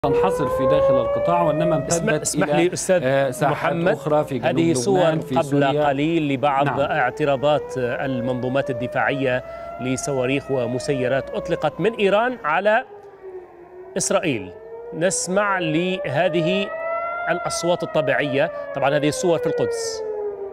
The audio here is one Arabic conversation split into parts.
تنحصر في داخل القطاع وإنما امتدت اسمح لي أستاذ ساحات محمد، أخرى في جنوب هذه صور لبنان في قبل سوريا. قليل لبعض نعم. اعتراضات المنظومات الدفاعية لصواريخ ومسيرات أطلقت من إيران على إسرائيل. نسمع لهذه الأصوات الطبيعية. طبعا هذه الصور في القدس.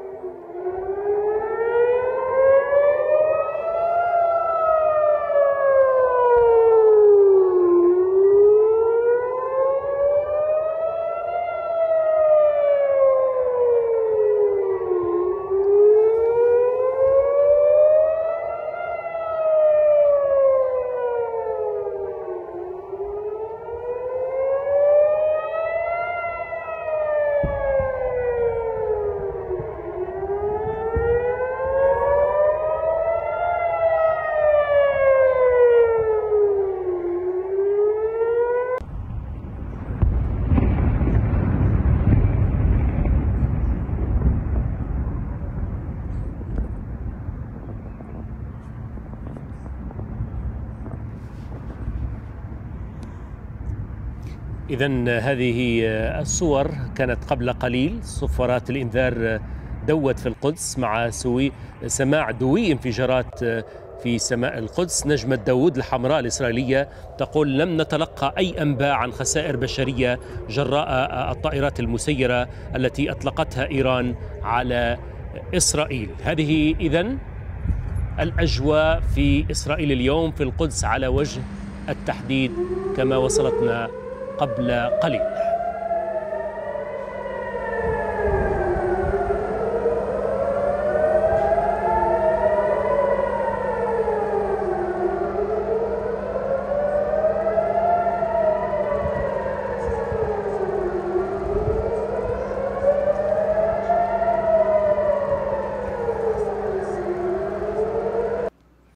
إذن هذه الصور كانت قبل قليل. صفارات الإنذار دوت في القدس مع سماع دوي انفجارات في سماء القدس. نجمة داود الحمراء الإسرائيلية تقول: لم نتلقى أي أنباء عن خسائر بشرية جراء الطائرات المسيرة التي أطلقتها إيران على إسرائيل. هذه إذن الأجواء في إسرائيل اليوم في القدس على وجه التحديد كما وصلتنا قبل قليل.